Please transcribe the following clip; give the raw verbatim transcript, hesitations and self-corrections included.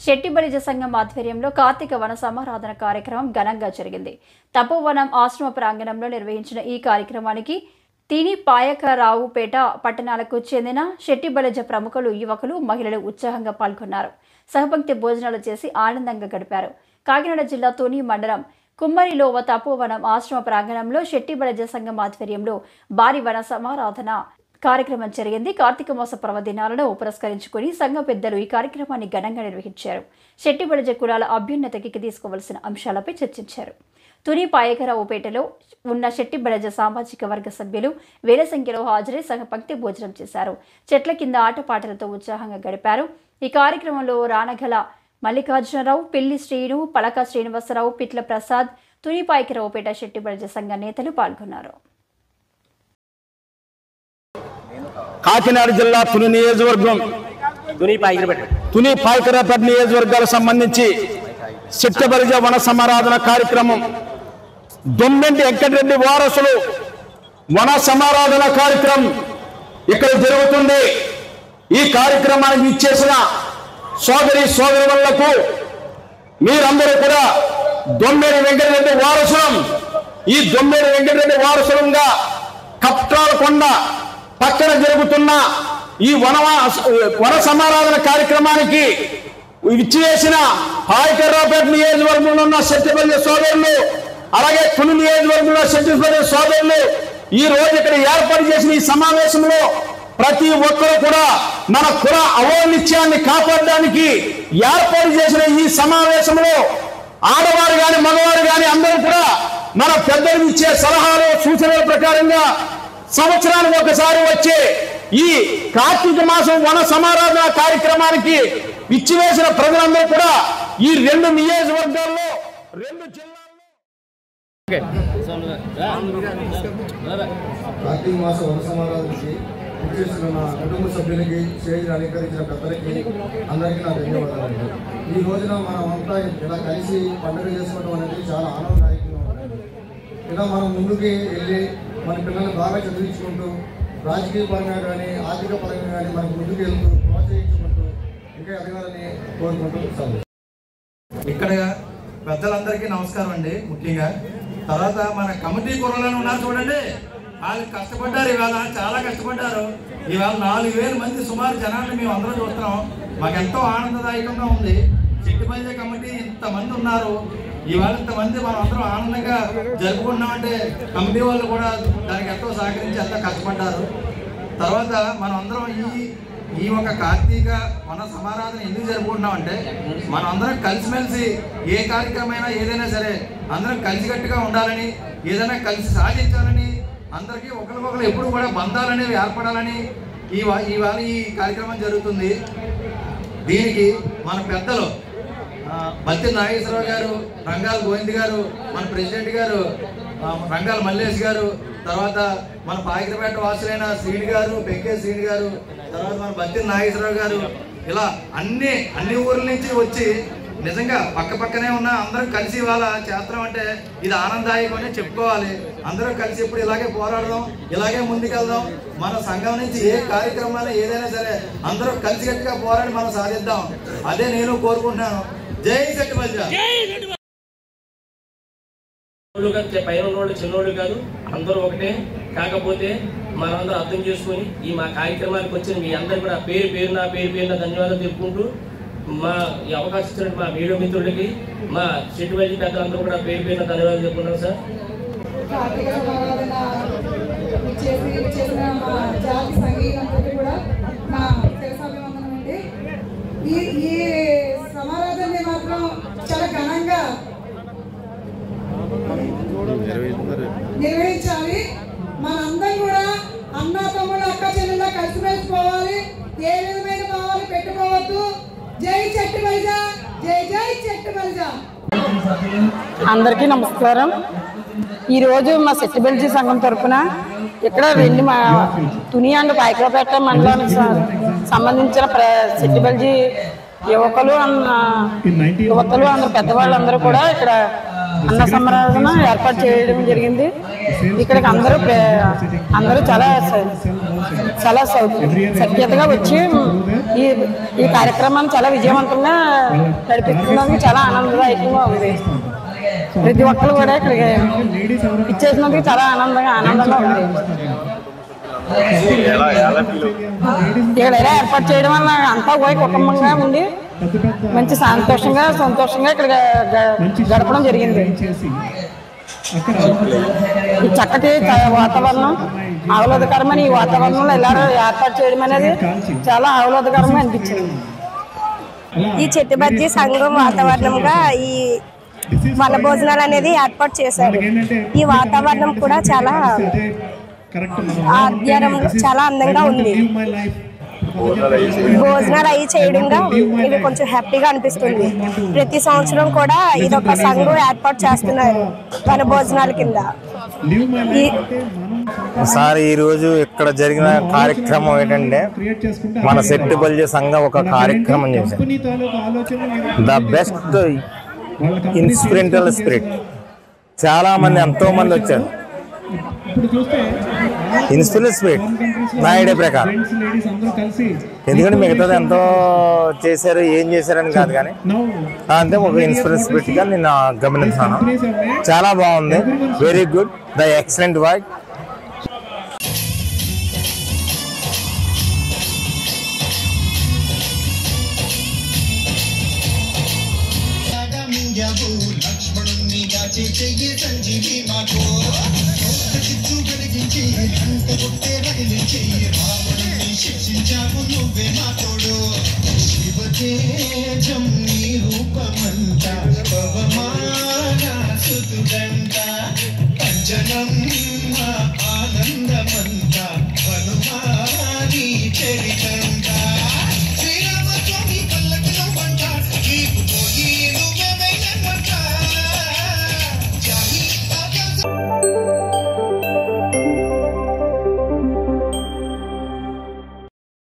శెట్టి బలిజ సంఘం ఆధ్వర్యంలో కార్తీక వన సమారాధన కార్యక్రమం ఘనంగా జరిగింది. తపోవనం ఆశ్రమ ప్రాంగణంలో నిర్వహించిన ఈ కార్యక్రమానికి తిని పాయకరావుపేట పట్టణాలకు చెందిన శెట్టి బలిజ ప్రముఖులు, యువకులు, మహిళలు ఉత్సాహంగా పాల్గొన్నారు. సహపంక్తి భోజనాలు చేసి ఆనందంగా గడిపారు. కాకినాడ జిల్లా తుని మండలం కుమ్మరిలోవ తపోవనం ఆశ్రమ ప్రాంగణంలో శెట్టి బలిజ సంఘం ఆధ్వర్యంలో భారీ వన సమారాధన కార్యక్రమం జరిగింది. కార్తీక మాస పర్వదినాలను పురస్కరించుకుని సంఘ పెద్దలు ఈ కార్యక్రమాన్ని ఘనంగా నిర్వహించారు. శెట్టి బలిజ కులాల అభ్యున్నతికి తీసుకోవాల్సిన అంశాలపై చర్చించారు. తుని పాయకరావుపేటలో ఉన్న శెట్టి బలిజ సామాజిక వర్గ సభ్యులు వేల సంఖ్యలో హాజరై సహపంక్తి భోజనం చేశారు. చెట్ల కింద ఆటపాటలతో ఉత్సాహంగా గడిపారు. ఈ కార్యక్రమంలో రానగల మల్లికార్జునరావు, పిల్లి శ్రీను, పలక శ్రీనివాసరావు, పిట్ల ప్రసాద్, తుని పాయకరావుపేట శెట్టి బలిజ సంఘ నేతలు పాల్గొన్నారు. కాకినాడ జిల్లా తుని నియోజకవర్గం తుని పాయకరావుపేట నియోజకవర్గాలకు సంబంధించి శెట్టి బలిజ వన సమారాధన కార్యక్రమం దొమ్మెంటి వెంకటరెడ్డి వారసులు వన సమారాధన కార్యక్రమం ఇక్కడ జరుగుతుంది. ఈ కార్యక్రమానికి ఇచ్చేసిన సోదరి సోదరులకు మీరందరూ కూడా దొమ్మెడి వెంకటరెడ్డి వారసులం ఈ దొమ్మెడి వెంకటరెడ్డి వారసులంగా కప్టాల కొండ పక్కన జరుగుతున్న ఈ వన వన సమారాధన కార్యక్రమానికి ఇచ్చేసిన పాయకరావుపేట నియోజకవర్గంలో ఉన్న శెట్టి బలిజ సోదరులు, అలాగే తుని నియోజకవర్గంలో శెట్టి బలిజ సోదరులు ఈ రోజు ఇక్కడ ఏర్పాటు చేసిన ఈ సమావేశంలో ప్రతి ఒక్కరూ కూడా మన కుల అవౌనిత్యాన్ని కాపాడడానికి ఏర్పాటు చేసిన ఈ సమావేశంలో ఆడవారు గాని మగవారు గాని అందరూ కూడా మన పెద్దలు ఇచ్చే సలహాలు సూచనల ప్రకారంగా సంవత్సరానికి ఒకసారి వచ్చే ఈ కార్తీక మాసం వన సమారాధన కార్యక్రమానికి ఇచ్చివేసిన ప్రజలందరూ కూడా ఈ రెండు నియోజకవర్గాల్లో రెండు జిల్లాల్లో కార్తీక మాస వన సమారాధనకి ఇచ్చేసిన నా కుటుంబ సభ్యులకి, స్టేజ్ అలంకరించిన పెద్దలకి అందరికీ నా ధన్యవాదాలు. ఈ రోజున మనం అంతా ఇలా కలిసి పండుగ చేసుకోవడం అనేది చాలా ఆనందదాయకంగా ఉంటుంది. ఇలా మనం ముందుకి వెళ్ళి మన పిల్లల్ని బాగా చదివించుకుంటూ రాజకీయ పరంగా కానీ ఆర్థిక పరంగా కానీ మనకు ముందుకు వెళ్తూ ప్రోత్సహించుకుంటూ ఇంకా ఎదగాలని కోరుకుంటూ ఇక్కడ పెద్దలందరికీ నమస్కారం అండి. ముఖ్యంగా తర్వాత మన కమిటీ కుర్రలను ఉన్నారు చూడండి, వాళ్ళు కష్టపడ్డారు. ఇవాళ చాలా కష్టపడ్డారు. ఇవాళ నాలుగు వేల మంది సుమారు జనాన్ని మేము అందరూ చూస్తున్నాం. మాకు ఎంతో ఆనందదాయకంగా ఉంది. శెట్టి బలిజ కమిటీ ఇంతమంది ఉన్నారు. ఇవాళ ఇంతమంది మనం అందరం ఆనందంగా జరుపుకున్నామంటే కమిటీ వాళ్ళు కూడా దానికి ఎంతో సహకరించి ఎంతో కష్టపడ్డారు. తర్వాత మనం అందరం ఈ ఈ ఒక కార్తీక వన సమారాధన ఎందుకు జరుపుకుంటున్నామంటే మనం అందరం కలిసిమెలిసి ఏ కార్యక్రమమైనా ఏదైనా సరే అందరం కలిసికట్టుగా ఉండాలని, ఏదైనా కలిసి సాధించాలని, అందరికీ ఒకరికొకరు ఎప్పుడు కూడా బంధాలు అనేవి ఏర్పడాలని ఈ ఇవాళ ఈ కార్యక్రమం జరుగుతుంది. దీనికి మన పెద్దలు బత్తి నాగేశ్వరరావు గారు, రంగాల గోవింద్ గారు, మన ప్రెసిడెంట్ గారు రంగాల మల్లేష్ గారు, తర్వాత మన పాయకరావుపేట వాసులైన శ్రీని గారు, పెంకే శ్రీని గారు, తర్వాత మన బత్తి నాగేశ్వరరావు గారు, ఇలా అన్ని అన్ని ఊర్ల నుంచి వచ్చి నిజంగా పక్క పక్కనే ఉన్న అందరం కలిసి ఇవాళ చేస్తున్నాం అంటే ఇది ఆనందదాయకం అని చెప్పుకోవాలి. అందరం కలిసి ఇప్పుడు ఇలాగే పోరాడదాం, ఇలాగే ముందుకెళ్దాం. మన సంఘం నుంచి ఏ కార్యక్రమాలు ఏదైనా సరే అందరం కలిసికట్టుగా పోరాడి మనం సాధిద్దాం. అదే నేను కోరుకుంటున్నాను. జై శెట్టి బలిజ. పైన ఉన్నోళ్ళు చిన్నోళ్ళు కాదు, అందరూ ఒకటే. కాకపోతే మనందరూ అర్థం చేసుకొని ఈ మా కార్యక్రమానికి వచ్చిన మీ అందరూ కూడా పేరు పేరున పేరు పేరున ధన్యవాదాలు చెప్పుకుంటూ మా ఈ అవకాశం ఇచ్చినట్టు మా మీడియా మిత్రులకి, మా శెట్టి బలిజ పెద్దలందరూ కూడా పేరు పేరున ధన్యవాదాలు చెప్పుకుంటాం సార్. కార్తీక సమారాధన చేసి చేసిన మా జాతి సంగీతంతో కూడా మా శిరసాభివందనం అండి. ఈ ఈ సమారాధనని మాత్రం చాలా ఘనంగా నిర్వహించాలి. మనందరం కూడా అన్న తమ్ముడు అక్క చెల్లెళ్ళ కలిసిమెలిసి పోవాలి. ఏ విధమైన భావాలు పెట్టుకోవద్దు. జై శెట్టి బలిజ, జై జై శెట్టి బలిజ. అందరికీ నమస్కారం. ఈరోజు మా శెట్టి బలిజ సంఘం తరఫున ఇక్కడ రెండు మా తుని అండ్ పాయకరావుపేట మండలానికి సంబంధించిన ప్ర శెట్టి బలిజ యువకులు యువతలు అందరు పెద్దవాళ్ళందరూ కూడా ఇక్కడ అన్న సమారాధన ఏర్పాటు చేయడం జరిగింది. ఇక్కడికి అందరూ అందరూ చాలా చాలా సఖ్యతగా వచ్చి ఈ ఈ కార్యక్రమాన్ని చాలా విజయవంతంగా నడిపించడానికి చాలా ఆనందదాయకంగా ఉంది. ప్రతి ఒక్కరు కూడా ఇక్కడికి ఇచ్చేసినందుకు చాలా ఆనందంగా ఆనందంగా ఉంది. ఇక్కడ ఎలా ఏర్పాటు చేయడం వల్ల అంతా పోయి కుటుంబంగా ఉండి మంచి సంతోషంగా సంతోషంగా ఇక్కడ గడపడం జరిగింది. ఈ చక్కటి వాతావరణం ఆహ్లాదకరమైన ఈ వాతావరణంలో ఎలా ఏర్పాటు చేయడం అనేది చాలా ఆహ్లాదకరంగా అనిపించింది. ఈ చెట్టు బజ్జీ సంఘం వాతావరణంగా ఈ వన భోజనాలు అనేది ఏర్పాటు చేశారు. ఈ వాతావరణం కూడా చాలా ఆధ్యాత్మికంగా చాలా అందంగా ఉంది. భోజనాలు అవి చేయడంగా ఇది కొంచెం హ్యాపీగా అనిపిస్తుంది. ప్రతి సంవత్సరం కూడా ఇది ఒక సంఘం ఏర్పాటు చేస్తున్నారు వన భోజనాల కింద. సార్ ఈరోజు ఇక్కడ జరిగిన కార్యక్రమం ఏంటంటే మన సెట్టిబల్జీ సంఘం ఒక కార్యక్రమం చేశారు. The best inspirational spirit. చాలా మంది ఎంతో మంది వచ్చారు. ఇన్స్పిరెంట్ స్పిరిట్ నా ఐడియా ప్రకారం, ఎందుకంటే మిగతాది ఎంతో చేశారు ఏం చేశారని కాదు, కానీ అంతే ఒక ఇన్స్పిరెంట్ స్పిరిట్ గా నేను గమనిస్తాను. చాలా బాగుంది. Very good. The excellent work. Sanjeevi మాకు చిత్తు కలిగించి అంత కొట్టే రగిలించి రావణుని శిక్షించావు నువ్వే మా తోడు. శివతేజం నీ రూపమంత పవమాన సుతుడంట పంచనం ఆనందమంత హనుమాని చరిత